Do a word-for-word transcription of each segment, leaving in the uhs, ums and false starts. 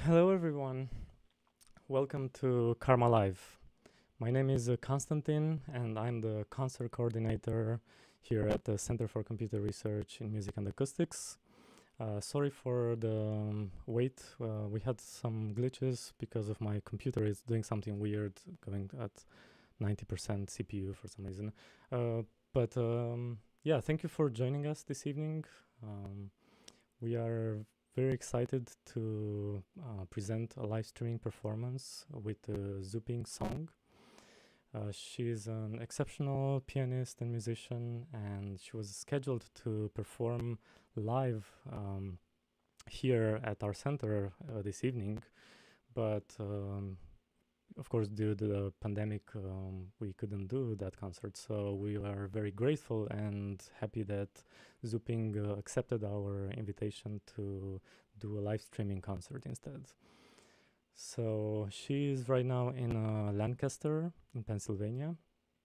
Hello, everyone. Welcome to Karma Live. My name is uh, Konstantin, and I'm the concert coordinator here at the Center for Computer Research in Music and Acoustics. Uh, sorry for the um, wait. Uh, we had some glitches because of my computer is doing something weird, going at ninety percent C P U for some reason. Uh, but um, yeah, thank you for joining us this evening. Um, we are very excited to uh, present a live streaming performance with the Zuping song. Uh, she is an exceptional pianist and musician, and she was scheduled to perform live um, here at our center uh, this evening. But um, of course, due to the pandemic, um, we couldn't do that concert. So we are very grateful and happy that Zuping uh, accepted our invitation to do a live streaming concert instead. So she is right now in uh, Lancaster in Pennsylvania,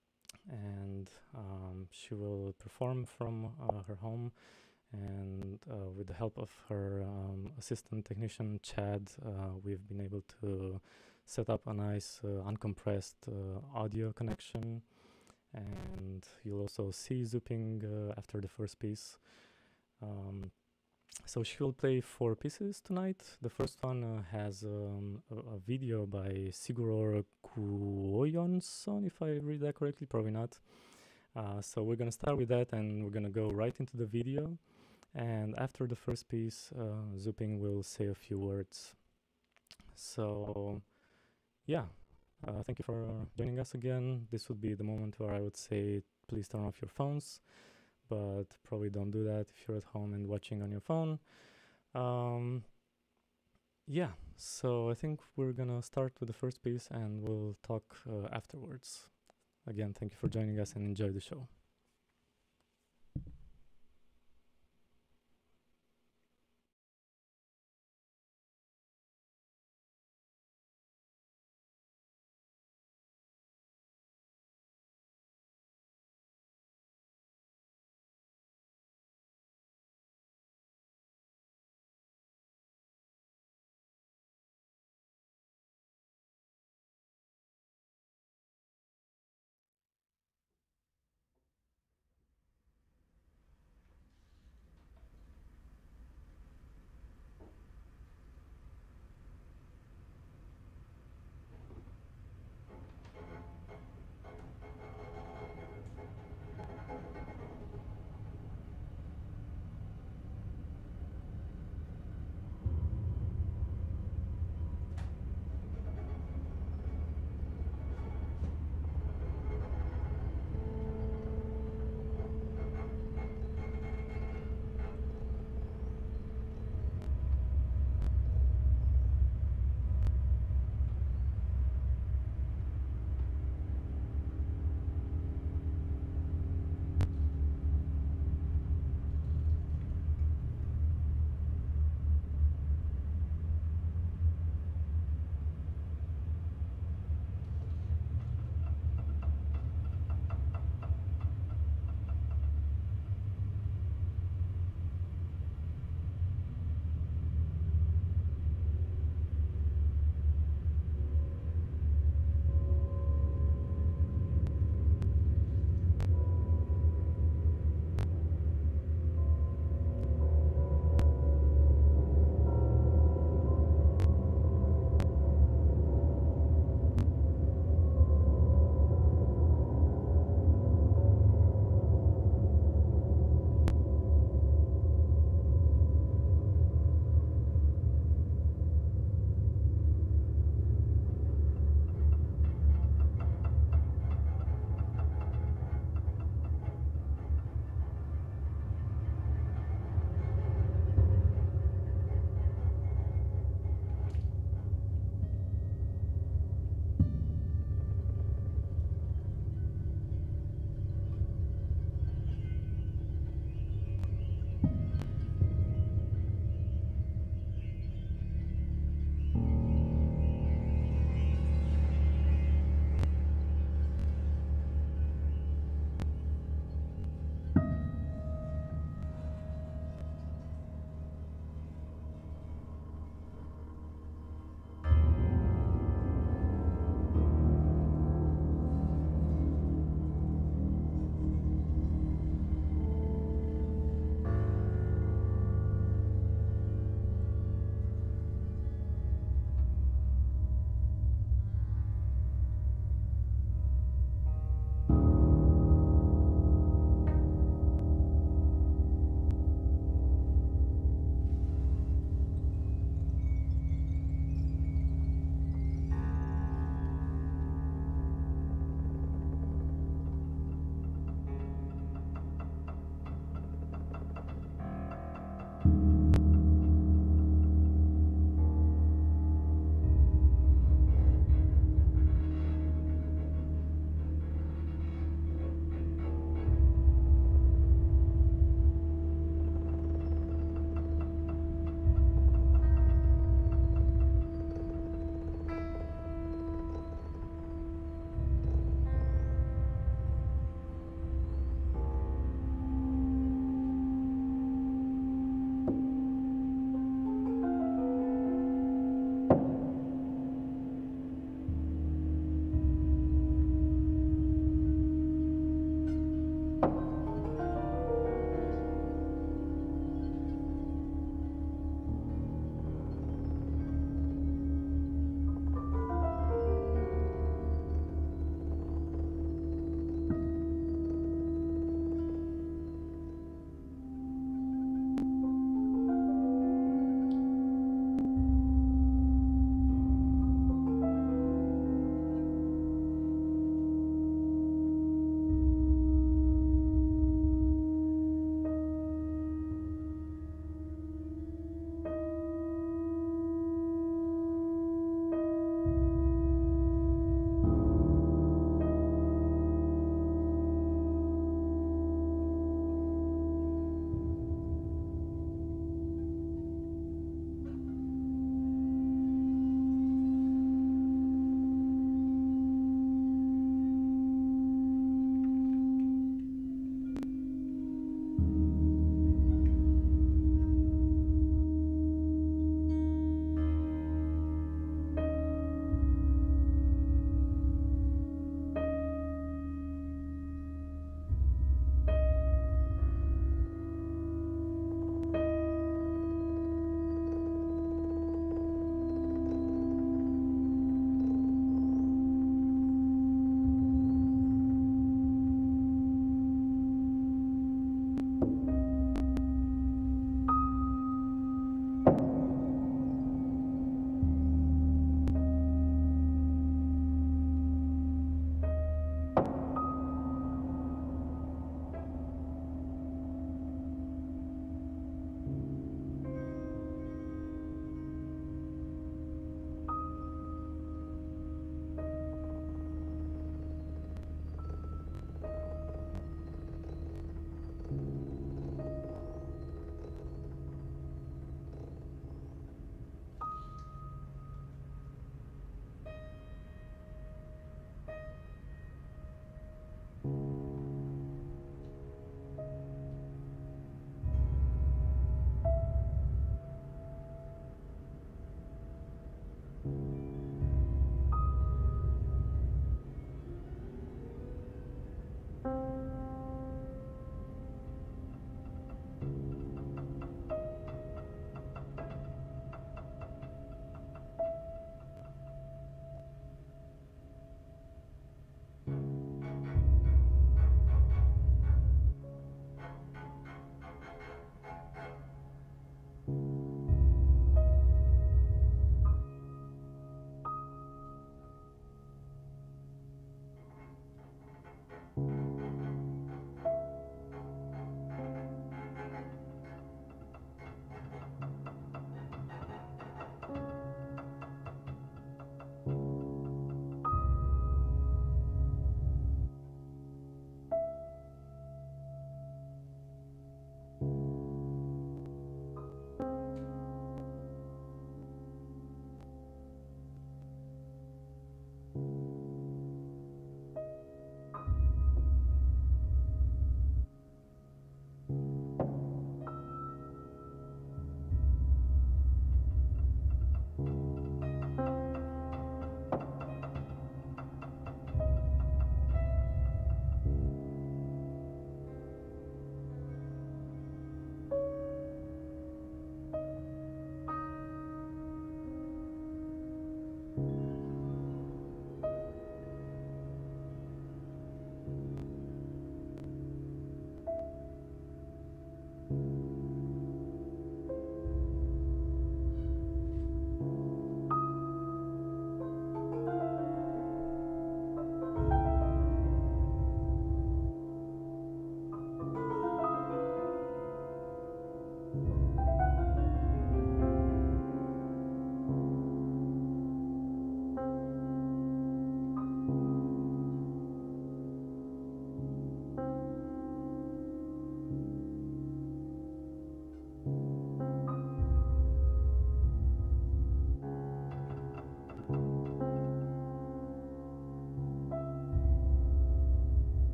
and um, she will perform from uh, her home. And uh, with the help of her um, assistant technician, Chad, uh, we've been able to set up a nice uh, uncompressed uh, audio connection. And you'll also see Zuping uh, after the first piece. Um, so she will play four pieces tonight. The first one uh, has um, a, a video by Sigurour Guojonsson, if I read that correctly, probably not. Uh, so we're gonna start with that, and we're gonna go right into the video. And after the first piece, uh, Zuping will say a few words. So, yeah, uh, thank you for joining us again. This would be the moment where I would say, please turn off your phones, but probably don't do that if you're at home and watching on your phone. Um, yeah, so I think we're gonna start with the first piece and we'll talk uh, afterwards. Again, thank you for joining us and enjoy the show.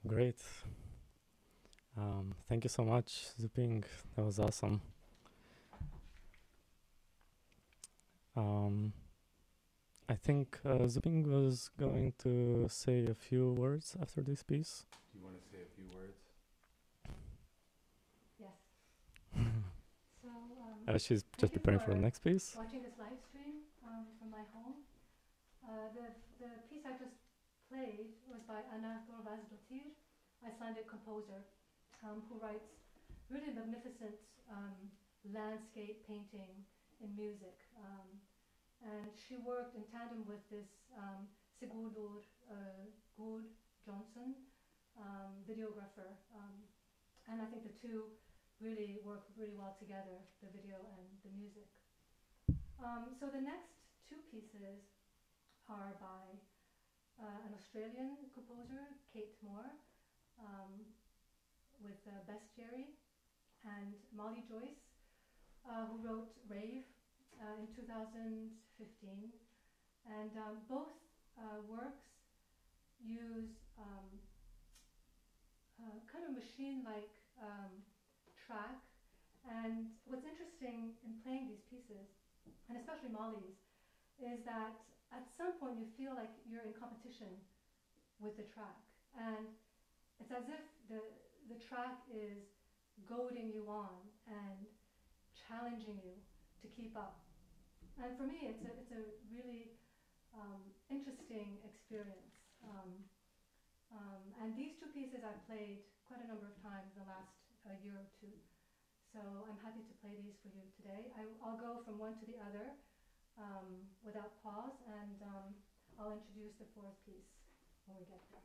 Great. Um, thank you so much, Zuping. That was awesome. Um, I think uh, Zuping was going to say a few words after this piece. Do you want to say a few words? Yes. So, um, Uh, she's just preparing for the next piece. watching this live stream um, from my home. Uh, the, the piece I just played was by Anna Thorvaldsdóttir, Icelandic composer, um, who writes really magnificent um, landscape painting in music. Um, and she worked in tandem with this um, Sigurour uh, Guojonsson, um, videographer. Um, and I think the two really work really well together, the video and the music. Um, so the next two pieces are by uh, an Australian composer, Kate Moore, um, with uh, Bestiary, and Molly Joyce, uh, who wrote Rave uh, in two thousand fifteen. And um, both uh, works use um, uh, kind of machine-like um, track. And what's interesting in playing these pieces, and especially Molly's, is that at some point you feel like you're in competition with the track. And it's as if the, the track is goading you on and challenging you to keep up. And for me, it's a, it's a really um, interesting experience. Um, um, and these two pieces I've played quite a number of times in the last uh, year or two. So I'm happy to play these for you today. I, I'll go from one to the other um, without pause, and um, I'll introduce the fourth piece when we get there.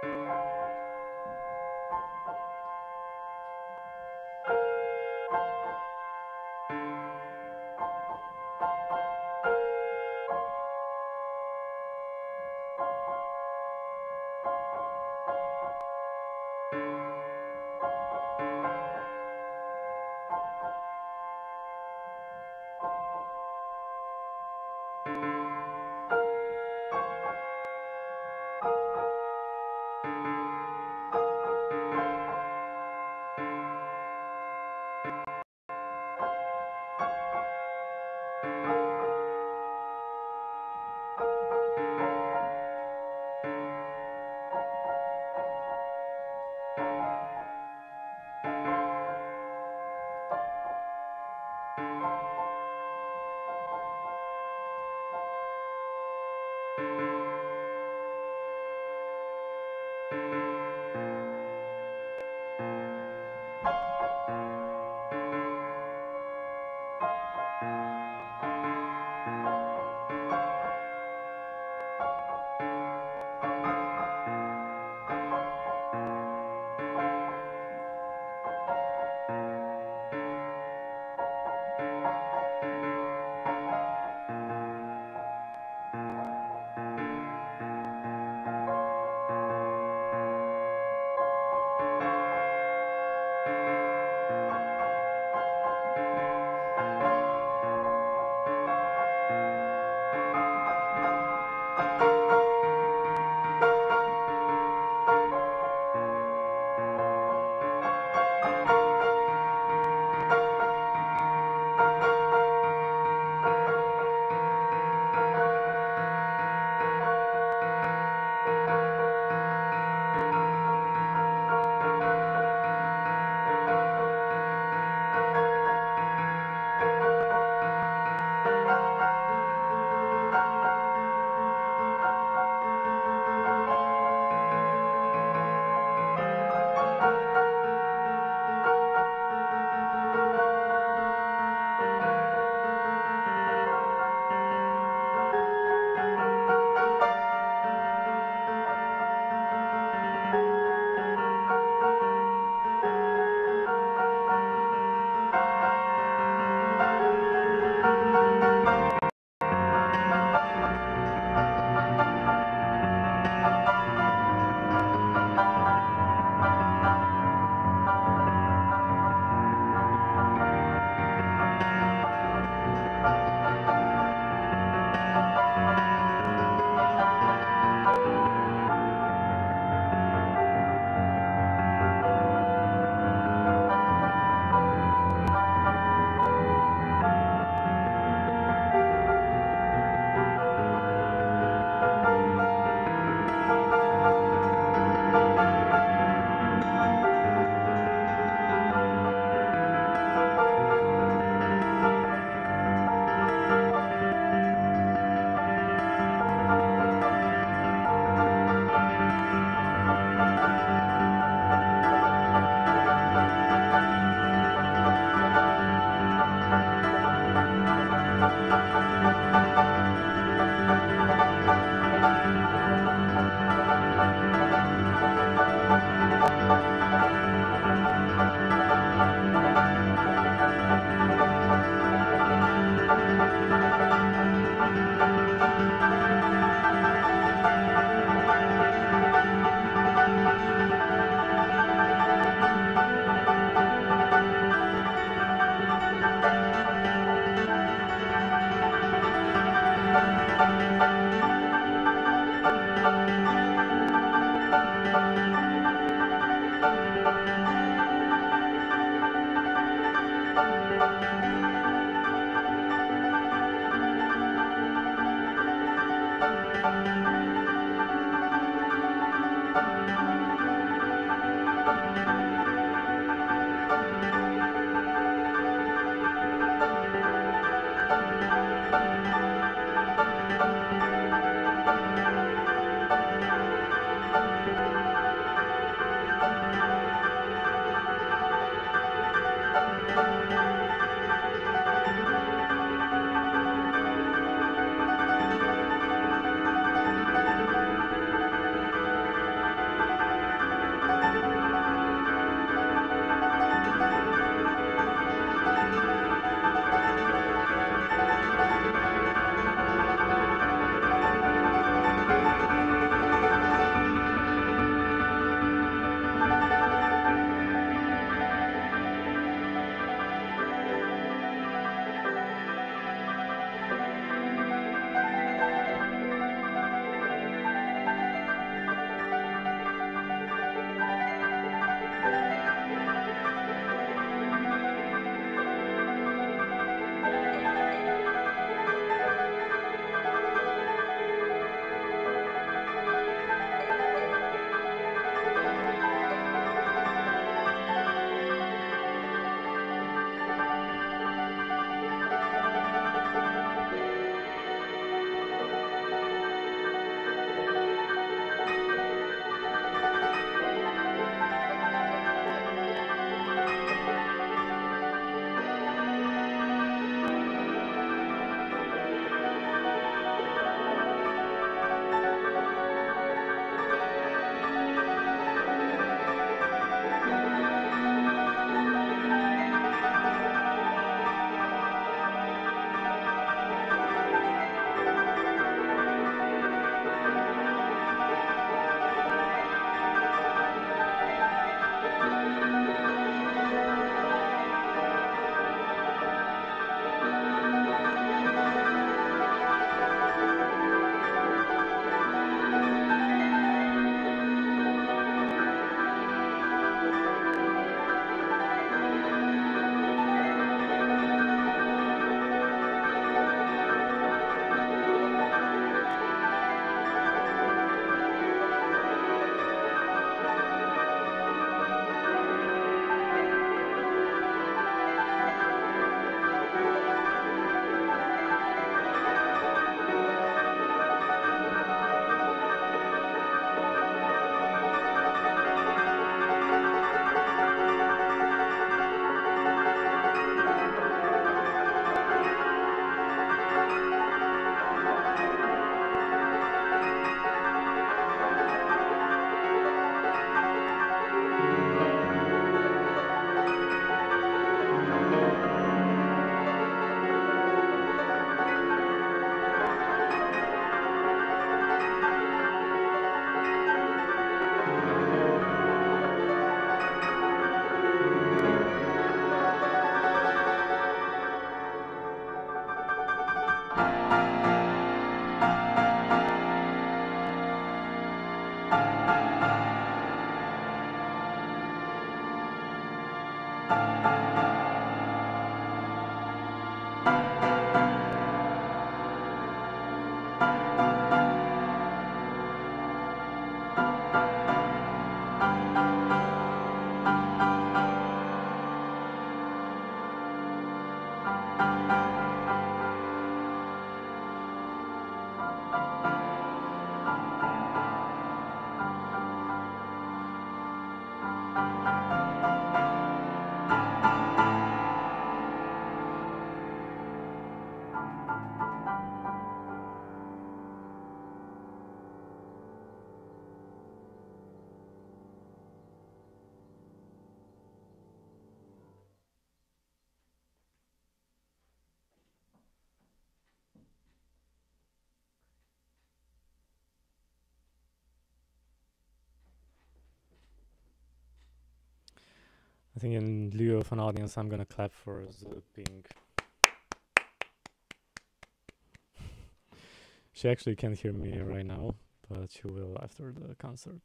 Thank you. I think in lieu of an audience, I'm gonna clap for Zuping. She actually can't hear me right now, but she will after the concert.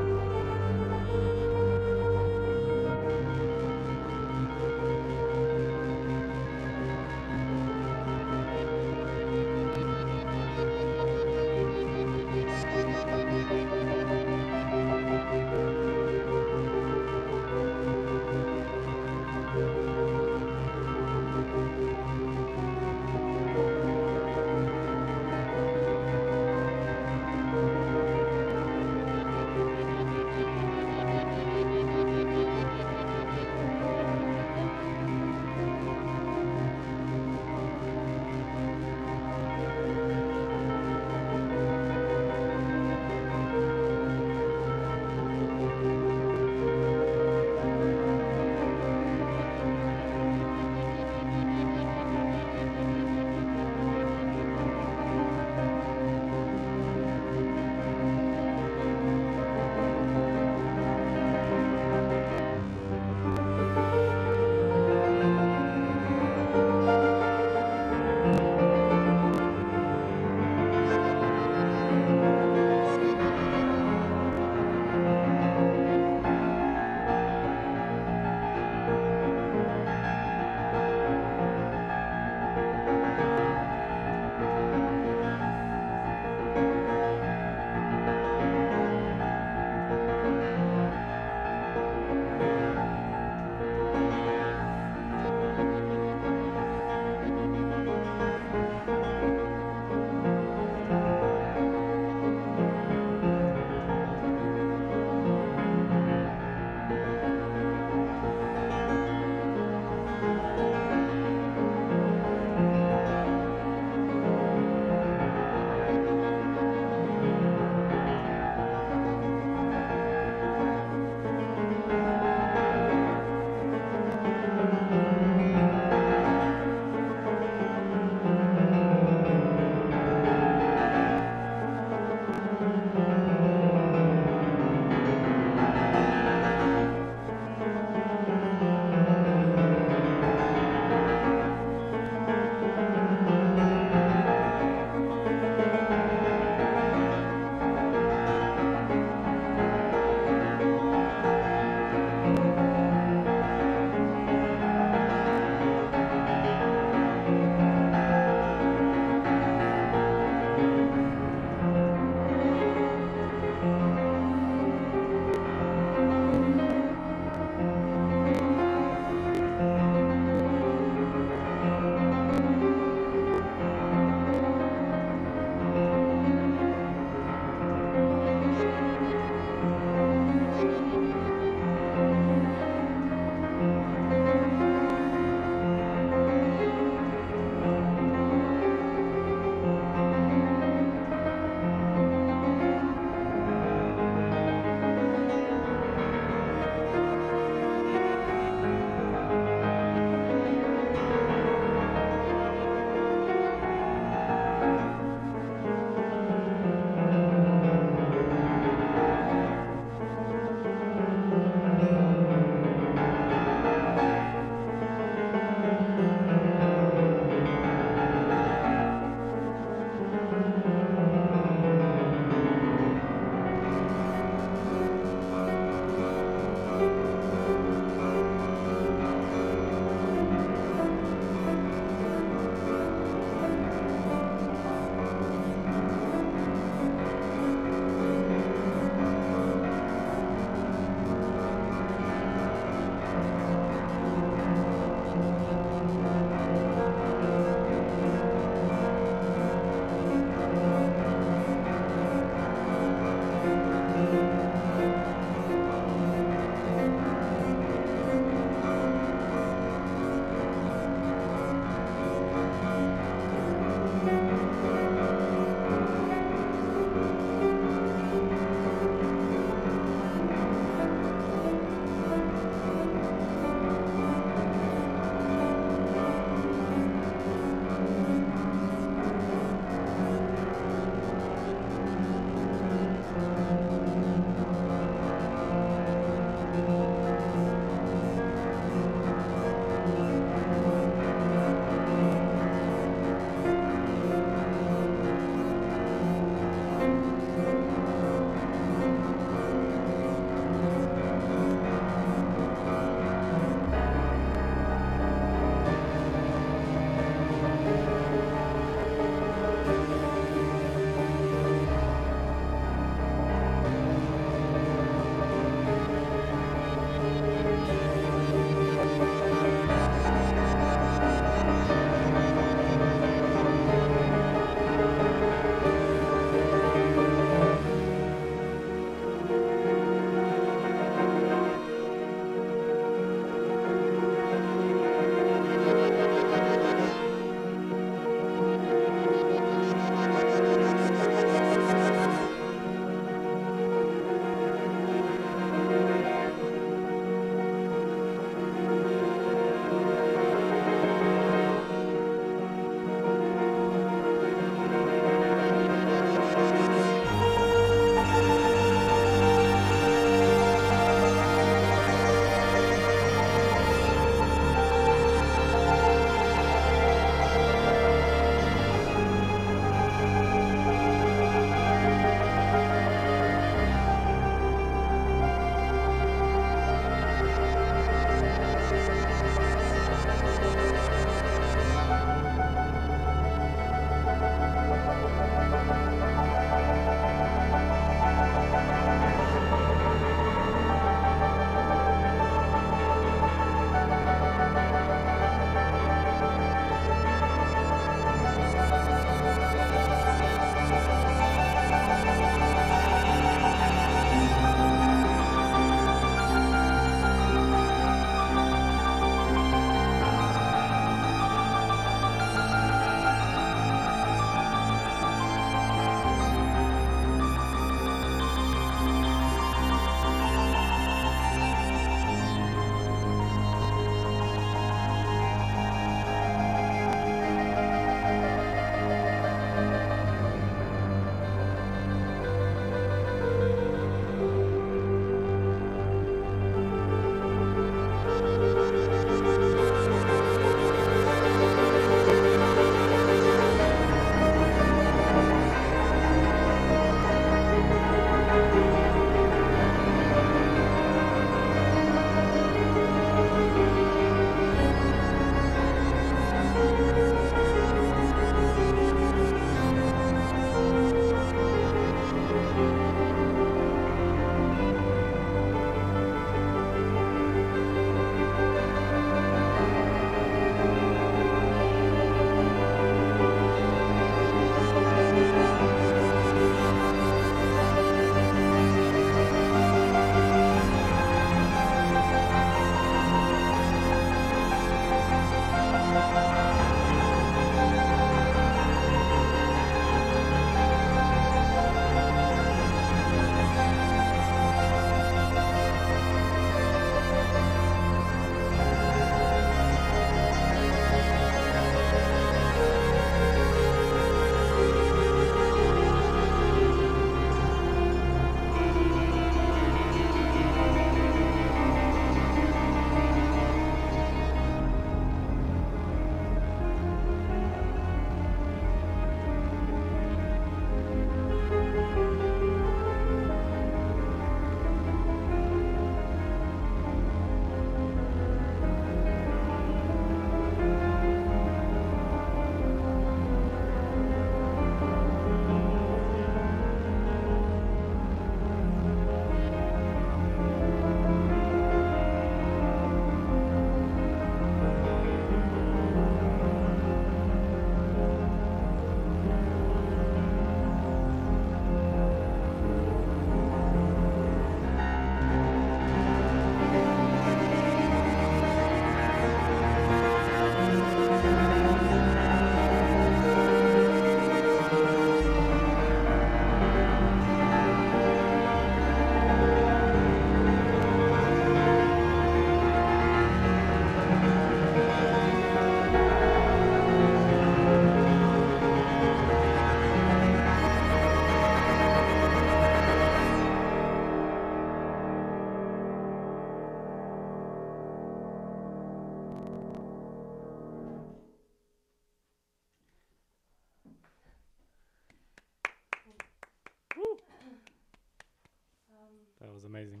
That was amazing.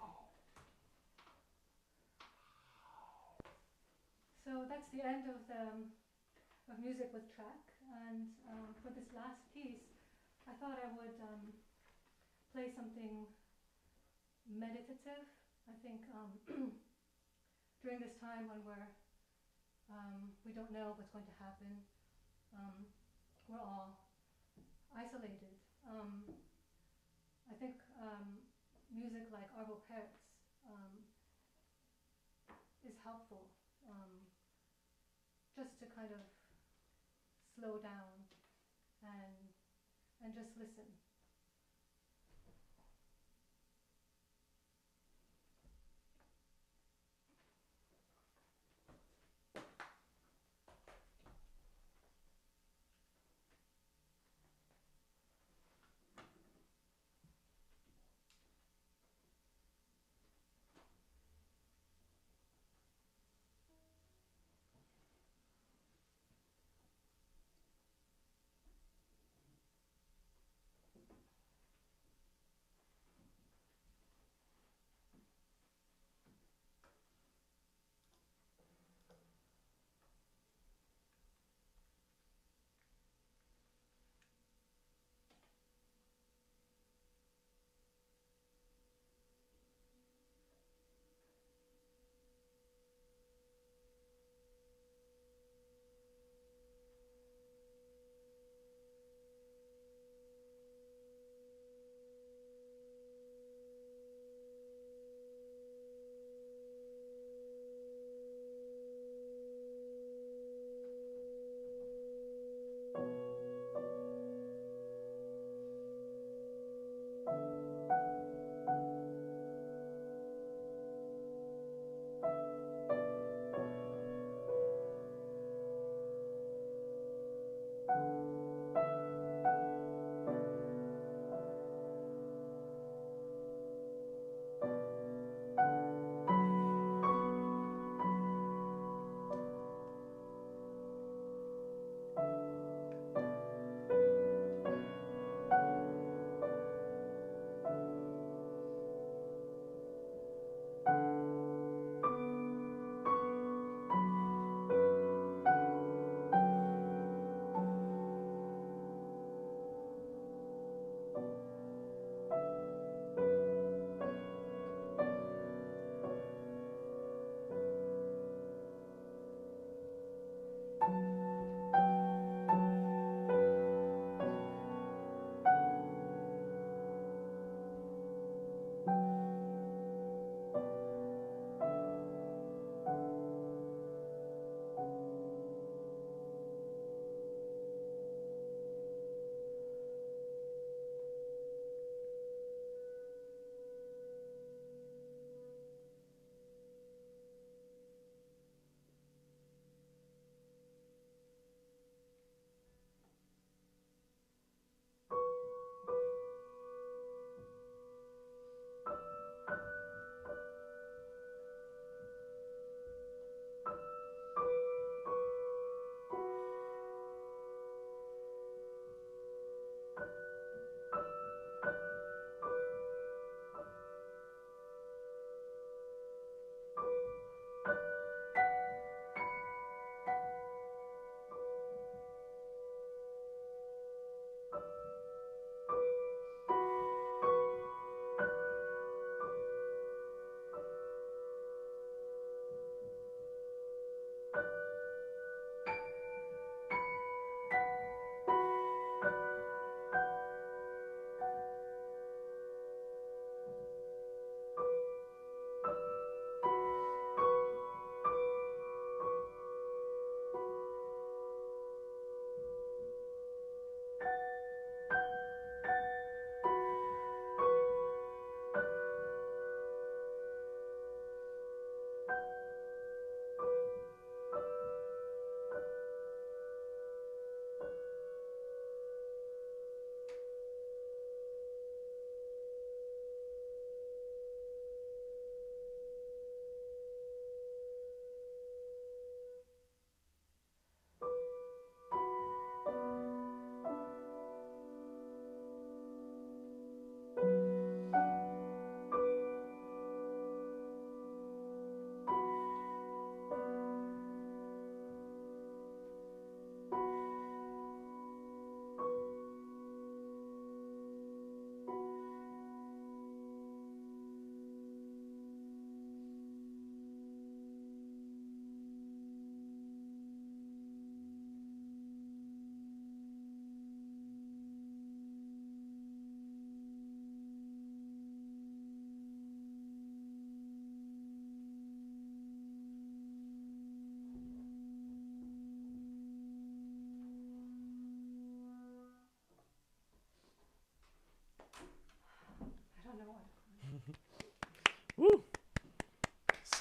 So that's the end of the um, of music with track, and um, for this last piece, I thought I would um, play something meditative. I think um, during this time when we're um, we don't know what's going to happen, um, we're all isolated. Um, I think um, music like Arvo Pärt's um, is helpful, um, just to kind of slow down and and just listen.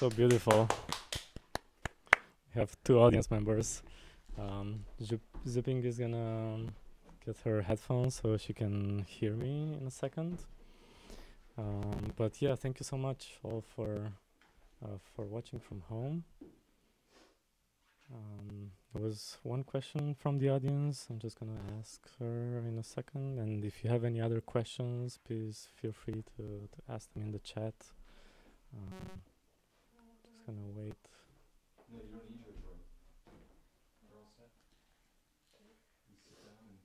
so beautiful. We have two audience members. Um, Zip- Zipping is gonna um, get her headphones so she can hear me in a second. Um, but yeah, thank you so much all for uh, for watching from home. Um, there was one question from the audience. I'm just gonna ask her in a second, and if you have any other questions, please feel free to, to ask them in the chat. Um, just gonna wait. No, you don't need your throat. You're all set. You sit down and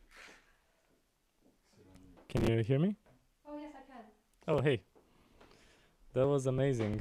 sit on your... Can you hear me? Oh yes, I can. Oh, hey. That was amazing.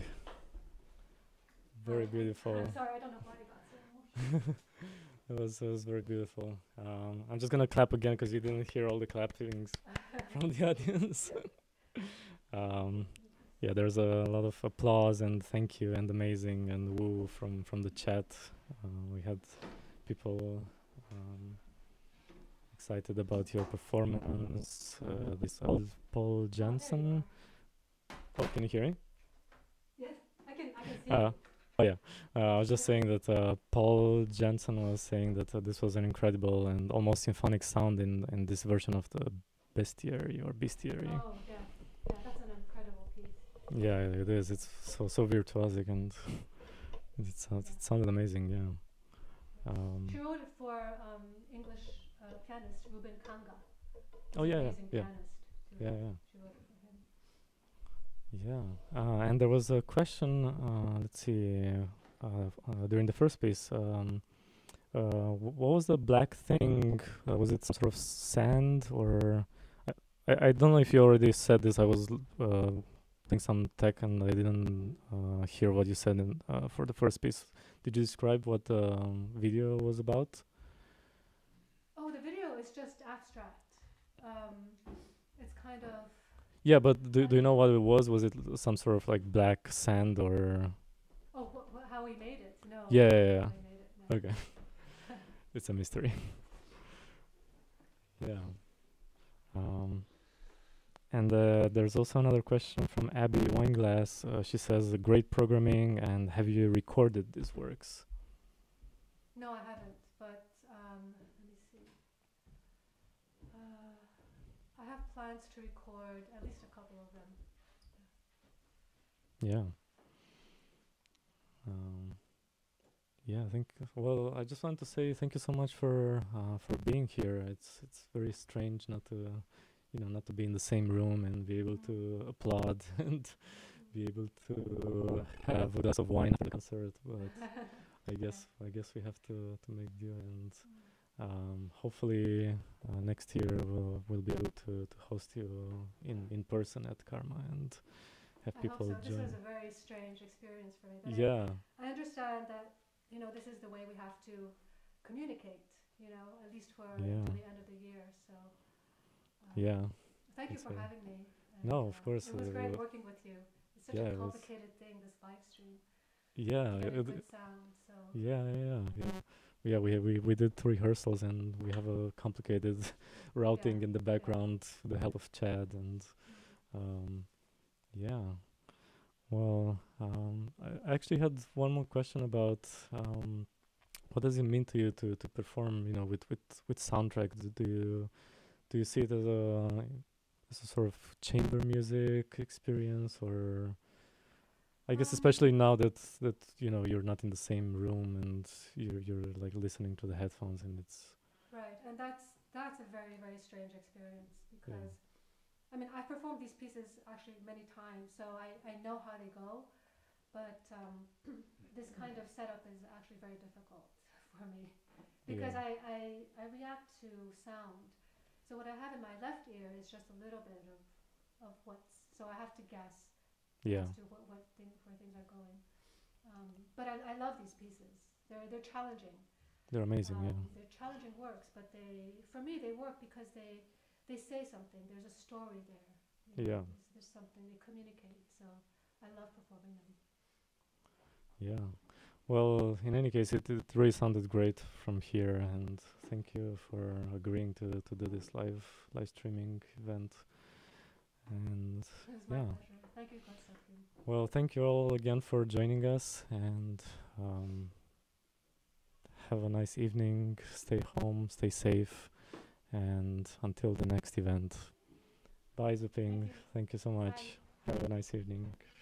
Very Oh, beautiful. I'm sorry, I don't know why I got so emotional. It was, it was very beautiful. Um, I'm just gonna clap again because you didn't hear all the clappings from the audience. um, yeah, there's a lot of applause and thank you and amazing and woo from, from the chat. Uh, we had people um, excited about your performance. Uh, this Paul, Paul Johnson. Oh, can you hear me? Yes, I can. I can see. Uh, you. Oh yeah, uh, I was just saying that uh, Paul Jensen was saying that uh, this was an incredible and almost symphonic sound in, in this version of the Bestiary or Bestiary. Oh yeah, yeah, that's an incredible piece. Yeah, it is. It's so so virtuosic and it sounds Yeah. it sounded amazing. Yeah. Um, She wrote it for um, English uh, pianist Ruben Kanga. oh yeah, yeah, Amazing yeah, pianist. Too. yeah, yeah. She wrote it for him. Yeah, uh, and there was a question. Uh, let's see. Uh, uh, during the first piece, um, uh, wh- what was the black thing? Uh, was it some sort of sand, or I, I, I don't know if you already said this. I was l- uh, doing some tech and I didn't uh, hear what you said in, uh, for the first piece. Did you describe what the um, video was about? Oh, the video is just abstract. Um, it's kind of. Yeah, but do, do you know what it was? Was it l- some sort of like black sand or? Oh, wh- wh- how we made it? No. Yeah, I yeah, don't know yeah. how we made it, no. Okay. It's a mystery. Yeah. Um, and uh, there's also another question from Abby Wineglass. Uh, she says, great programming, and have you recorded these works? No, I haven't. But um, let me see. Uh, I have plans to record at least a couple of them. Yeah. Um, yeah, I think. Well, I just want to say thank you so much for uh, for being here. It's it's very strange not to, you know, not to be in the same room and be able to applaud and be able to have a glass of wine after the concert. But I guess I guess we have to to make do, and um, hopefully uh, next year we'll we'll be able to to host you in in person at Karma and have I hope people so. This join. was a very strange experience for me. But Yeah. I, I understand that, you know, this is the way we have to communicate, you know, at least for Yeah. until the end of the year. So um, Yeah. thank you That's for right. having me. And, No, of uh, course, It was uh, great w- working with you. It's such yeah, a it was- complicated thing, this live stream. Yeah. Getting it- good sound. So Yeah, yeah, yeah. Yeah, yeah we, we we did two rehearsals and we have a complicated routing Yeah, in the yeah. background with the help of Chad and mm. um, yeah. Well, um, I I actually had one more question about um, what does it mean to you to, to perform, you know, with with with soundtrack? Do do you do you see it as a as a sort of chamber music experience, or I guess Um, especially now that that you know you're not in the same room and you're you're like listening to the headphones and it's Right, and that's that's a very very strange experience because I mean I've performed these pieces actually many times, so I, I know how they go, but um, this kind of setup is actually very difficult for me because yeah I, I I react to sound. So what I have in my left ear is just a little bit of of what's so I have to guess yeah as to what what thing, where things are going. Um, but I, I love these pieces. They're they're challenging. they're amazing. Um, Yeah, they're challenging works, but they, for me, they work because they, they say something. There's a story there. You know, Yeah. There's, there's something they communicate. So I love performing them. yeah. Well, in any case, it, it really sounded great from here, and thank you for agreeing to to do this live live streaming event. And It's my yeah. pleasure. Thank you, Konstantin. Well, thank you all again for joining us, and um, have a nice evening. Stay home, stay safe, and until the next event. Bye, Zuping. Thank you. Thank you so much. Bye. Have a nice evening.